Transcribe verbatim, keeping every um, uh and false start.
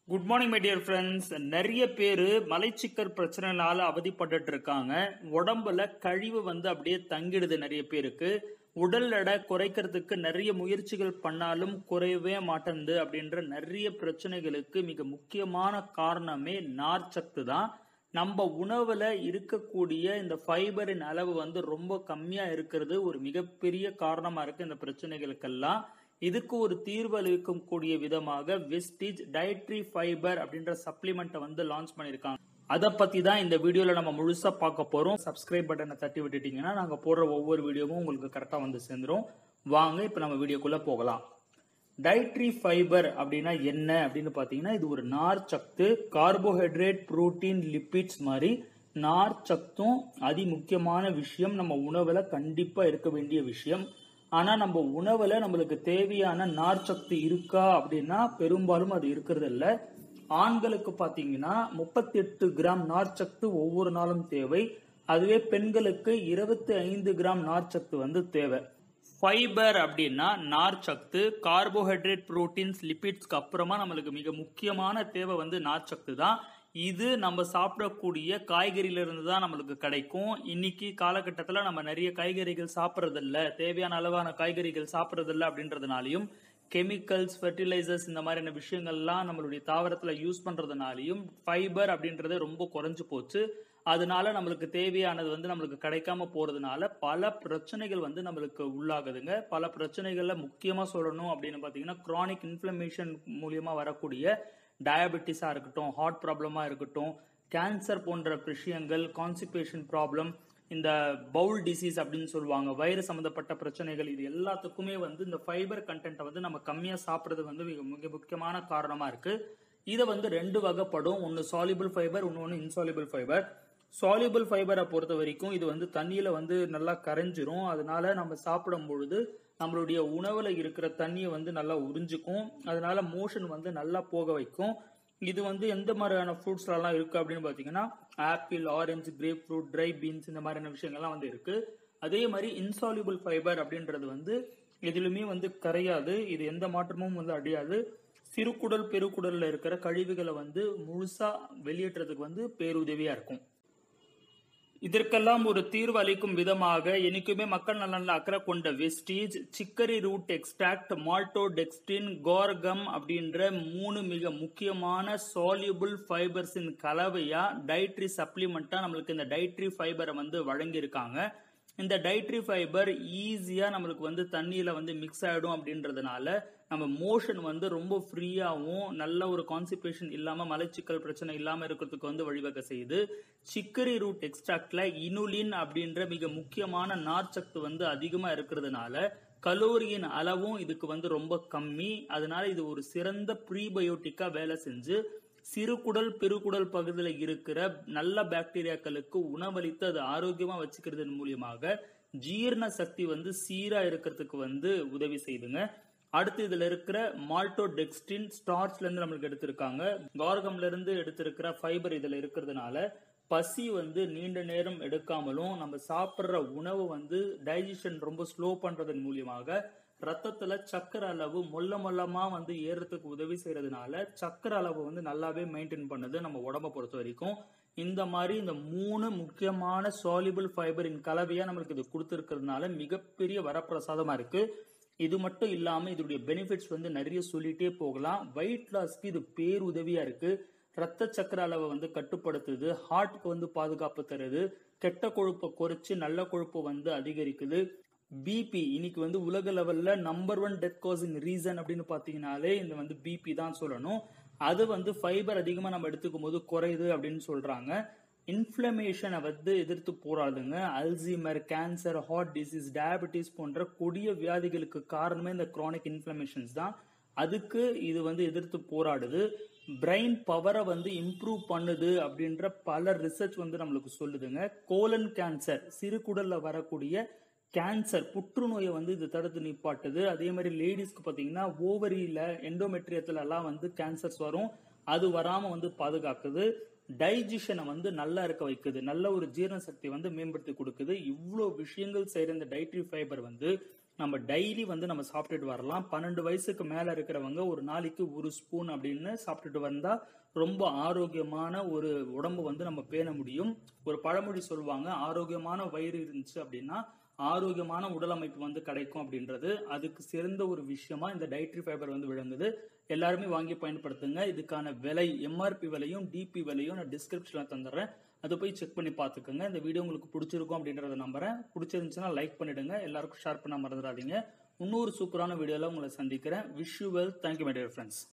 Good morning my dear friends. நிறைய பேர் மலைச்சிக்கல் பிரச்சனைனால அவதிப்பட்டு இருக்காங்க. உடம்புல கழிவு வந்து அப்படியே தங்கிடுது. நிறைய பேருக்கு உடல் எடை குறைக்கிறதுக்கு நிறைய முயற்சிகள் பண்ணாலும் குறையவே மாட்டேங்குது. அப்படின்ற நிறைய பிரச்சனைகளுக்கு மிக முக்கியமான காரணமே நார்ச்சத்து தான். நம்ம உணவுல இருக்கக்கூடிய இந்த ஃபைபரின் அளவு வந்து ரொம்ப கம்மியா இருக்கிறது ஒரு மிகப்பெரிய காரணமா இருக்கு இந்த பிரச்சனைகளுக்கெல்லாம். இதுக்கு ஒரு தீர்வு அளிக்கும் கூடிய விதமாக வெஸ்டிஜ் டயட்ரி ஃபைபர் அப்படின்ற சப்ளிமெண்ட்டை வந்து லான்ச் பண்ணியிருக்காங்க. அதை பத்தி தான் இந்த வீடியோல நம்ம முழுசா பார்க்க போறோம். சப்ஸ்கிரைப் பட்டனை தட்டி விட்டுட்டீங்கன்னா நாங்க போடுற ஒவ்வொரு வீடியோவும் உங்களுக்கு கரெக்டா வந்து சேர்ந்துரும். வாங்க இப்ப நம்ம வீடியோக்குள்ள போகலாம். டயட்ரி ஃபைபர் அப்படின்னா என்ன அப்படின்னு பாத்தீங்கன்னா, இது ஒரு நார் சத்து, கார்போஹைட்ரேட், புரோட்டீன், லிபிட்ஸ் மாதிரி நார் சத்தும் அதி முக்கியமான விஷயம். நம்ம உணவுல கண்டிப்பா இருக்க வேண்டிய விஷயம். ஆனா நம்ம உணவுல நம்மளுக்கு தேவையான நார்ச்சத்து இருக்கா அப்படின்னா பெரும்பாலும் அது இருக்கிறது இல்ல. ஆண்களுக்கு பாத்தீங்கன்னா முப்பத்தி எட்டு கிராம் நார்ச்சத்து ஒவ்வொரு நாளும் தேவை. அதுவே பெண்களுக்கு இருபத்தி ஐந்து கிராம் நார்ச்சத்து வந்து தேவை. ஃபைபர் அப்படின்னா நார்ச்சத்து, கார்போஹைட்ரேட், புரோட்டீன்ஸ், லிபிட்ஸ்க்கு அப்புறமா நம்மளுக்கு மிக முக்கியமான தேவை வந்து நார்ச்சத்து தான். இது நம்ம சாப்பிடக்கூடிய காய்கறியில இருந்து தான் நம்மளுக்கு கிடைக்கும். இன்னைக்கு காலகட்டத்தில் நம்ம நிறைய காய்கறிகள் சாப்பிட்றதில்ல, தேவையான அளவான காய்கறிகள் சாப்பிட்றதில்ல அப்படின்றதுனாலையும் கெமிக்கல்ஸ், ஃபெர்டிலைசர்ஸ் இந்த மாதிரியான விஷயங்கள்லாம் நம்மளுடைய தாவரத்துல யூஸ் பண்றதுனாலையும் ஃபைபர் அப்படின்றது ரொம்ப குறைஞ்சு போச்சு. அதனால நம்மளுக்கு தேவையானது வந்து நம்மளுக்கு கிடைக்காம போறதுனால பல பிரச்சனைகள் வந்து நம்மளுக்கு உள்ளாகுதுங்க. பல பிரச்சனைகள்ல முக்கியமா சொல்லணும் அப்படின்னு பாத்தீங்கன்னா, கிரானிக் இன்ஃப்ளமேஷன் மூலியமா வரக்கூடிய டயபெட்டிஸா இருக்கட்டும், ஹார்ட் ப்ராப்ளமா இருக்கட்டும், கேன்சர் போன்ற விஷயங்கள், கான்ஸ்டிபேஷன் ப்ராப்ளம், இந்த பவுல் டிசீஸ் அப்படின்னு சொல்லுவாங்க, வயிறு சம்பந்தப்பட்ட பிரச்சனைகள், இது எல்லாத்துக்குமே வந்து இந்த ஃபைபர் கண்டென்ட்டை வந்து நம்ம கம்மியா சாப்பிடுறது வந்து மிக மிக முக்கியமான காரணமா இருக்கு. இதை வந்து ரெண்டு வகைப்படும். ஒன்னு சால்யூபிள் ஃபைபர், இன்னொன்னு இன்சால்யூபிள் ஃபைபர். சால்யூபிள் ஃபைபரை பொறுத்த வரைக்கும் இது வந்து தண்ணியில வந்து நல்லா கரைஞ்சிரும். அதனால நம்ம சாப்பிடும் பொழுது நம்மளுடைய உணவுல இருக்கிற தண்ணியை வந்து நல்லா உறிஞ்சிக்கும். அதனால மோஷன் வந்து நல்லா போக வைக்கும். இது வந்து எந்த மாதிரியான ஃப்ரூட்ஸ்ல எல்லாம் இருக்கு அப்படின்னு பாத்தீங்கன்னா, apple, orange, grapefruit, dry beans இந்த மாதிரியான விஷயங்கள்லாம் வந்து இருக்கு. அதே மாதிரி இன்சால்யூபிள் ஃபைபர் அப்படின்றது வந்து எதுலுமே வந்து கரையாது. இது எந்த மாற்றமும் வந்து அடையாது. சிறுகுடல், பெருக்குடல்ல இருக்கிற கழிவுகளை வந்து முழுசா வெளியேற்றதுக்கு வந்து பேருதவியா இருக்கும். இதற்கெல்லாம் ஒரு தீர்வு அளிக்கும் விதமாக என்னைக்குமே மக்கள் நலன்ல அக்கறை கொண்ட Vestige chicory root extract, maltodextrin, guar gum அப்படின்ற மூணு மிக முக்கியமான சால்யூபிள் ஃபைபர்ஸின் கலவையா டயட்ரி சப்ளிமெண்டா நம்மளுக்கு இந்த டயட்ரி ஃபைபரை வந்து வழங்கியிருக்காங்க. இந்த டயட்ரி ஃபைபர் ஈஸியா நம்மளுக்கு வந்து தண்ணியில வந்து மிக்ஸ் ஆயிடும் அப்படின்றதுனால நம்ம மோஷன் வந்து ரொம்ப ஃப்ரீயாகவும் நல்ல ஒரு கான்ஸ்டிபேஷன் இல்லாம மலச்சிக்கல் பிரச்சனை இல்லாம இருக்கிறதுக்கு வந்து வழிவகை செய்யுது. சிக்கரி ரூட் எக்ஸ்ட்ராக்ட்ல இனுலின் அப்படின்ற மிக முக்கியமான நார்ச்சத்து வந்து அதிகமா இருக்கிறதுனால கலோரியின் அளவும் இதுக்கு வந்து ரொம்ப கம்மி. அதனால இது ஒரு சிறந்த ப்ரீபயோட்டிக்கா வேலை செஞ்சு சிறுகுடல், பெருகுடல் பகுதியில் இருக்கிற நல்ல பாக்டீரியாக்களுக்கு உணவளித்து அது ஆரோக்கியமா வச்சுக்கிறது மூலியமாக ஜீரண சக்தி வந்து சீரா இருக்கிறதுக்கு வந்து உதவி செய்துங்க. அடுத்து இதுல இருக்கிற மால்டோடெக்ஸ்டின் ஸ்டார்ச்ல இருந்து நம்மளுக்கு எடுத்திருக்காங்க. கார்கம்ல இருந்து எடுத்திருக்கிற ஃபைபர் இதுல இருக்கிறதுனால பசி வந்து நீண்ட நேரம் எடுக்காமலும் நம்ம சாப்பிட்ற உணவு வந்து டைஜஷன் ரொம்ப ஸ்லோ பண்றதன் மூலியமாக ரத்தத்துல சக்கரை அளவு மொல்ல மொல்லமா வந்து ஏறதுக்கு உதவி செய்யறதுனால சக்கரை அளவு வந்து நல்லாவே மெயின்டைன் பண்ணுது நம்ம உடம்பை பொறுத்த வரைக்கும். இந்த மாதிரி இந்த மூணு முக்கியமான சால்யூபிள் ஃபைபரின் கலவையா நம்மளுக்கு இது கொடுத்திருக்கிறதுனால மிகப்பெரிய வரப்பிரசாதமா இருக்கு. இது மட்டும் இல்லாம இதோடைய பெனிஃபிட்ஸ் வந்து நிறைய சொல்லிட்டே போகலாம். வெயிட் லாஸ்க்கு இது பேருதவியா இருக்கு. ரத்த சக்கர அளவை வந்து கட்டுப்படுத்துது, ஹார்ட்க்கு வந்து பாதுகாப்பு தருது, கெட்ட கொழுப்பை குறைச்சு நல்ல கொழுப்பை வந்து அதிகரிக்குது. பிபி இன்னைக்கு வந்து உலக லெவல்ல number one death causing reason அப்படின்னு பாத்தீங்கன்னாலே இந்த வந்து பிபி தான் சொல்லணும். அது வந்து ஃபைபர் அதிகமா நம்ம எடுத்துக்கும் போது குறையுது அப்படின்னு சொல்றாங்க. இன்ஃப்ளமேஷனை வந்து எதிர்த்து போராடுங்க. Alzheimer, cancer, heart disease, diabetes போன்ற கொடிய வியாதிகளுக்கு காரணமே இந்த கிரானிக் இன்ஃப்ளமேஷன்ஸ் தான். அதுக்கு இது வந்து எதிர்த்து போராடுது. பிரெயின் பவரை வந்து இம்ப்ரூவ் பண்ணுது அப்படின்ற பல ரிசர்ச் வந்து நம்மளுக்கு சொல்லுதுங்க. கோலன் கேன்சர், சிறுகுடல்ல வரக்கூடிய கேன்சர், புற்றுநோயை வந்து இது தடுத்து நிப்பாட்டுது. அதே மாதிரி லேடிஸ்க்கு பாத்தீங்கன்னா ஓவரியில, எண்டோமெட்ரியத்துல எல்லாம் வந்து கேன்சர்ஸ் வரும், அது வராம வந்து பாதுகாக்குது. டைஜஷனை வந்து நல்லா இருக்க வைக்குது, நல்ல ஒரு ஜீரண சக்தி வந்து மேம்படுத்தி கொடுக்குது. இவ்வளவு விஷயங்கள் செய்யற இந்த டயட்ரி ஃபைபர் வந்து நம்ம டெய்லி வந்து நம்ம சாப்பிட்டுட்டு வரலாம். பன்னெண்டு வயசுக்கு மேல இருக்கிறவங்க ஒரு நாளைக்கு ஒரு ஸ்பூன் அப்படின்னு சாப்பிட்டுட்டு வந்தா ரொம்ப ஆரோக்கியமான ஒரு உடம்பு வந்து நம்ம பேண முடியும். ஒரு பழமொழி சொல்லுவாங்க, ஆரோக்கியமான வயிறு இருந்துச்சு அப்படின்னா ஆரோக்கியமான உடல் அமைப்பு வந்து கிடைக்கும் அப்படின்றது. அதுக்கு சிறந்த ஒரு விஷயமா இந்த டயட்ரி ஃபைபர் வந்து விளங்குது. எல்லாருமே வாங்கி பயன்படுத்துங்க. இதுக்கான விலை, எம்ஆர்பி விலையும் டிபி விலையும் நான் டிஸ்கிரிப்ஷன்ல தந்துடுறேன். அதை போய் செக் பண்ணி பார்த்துக்கோங்க. இந்த வீடியோ உங்களுக்கு பிடிச்சிருக்கும் அப்படின்றத நம்புறேன். பிடிச்சிருந்துச்சுன்னா லைக் பண்ணிடுங்க. எல்லாருக்கும் ஷேர் பண்ண மறந்துடாதீங்க. இன்னொரு சூப்பரான வீடியோல உங்களை சந்திக்கிறேன். Wish you well. Thank you my dear friends.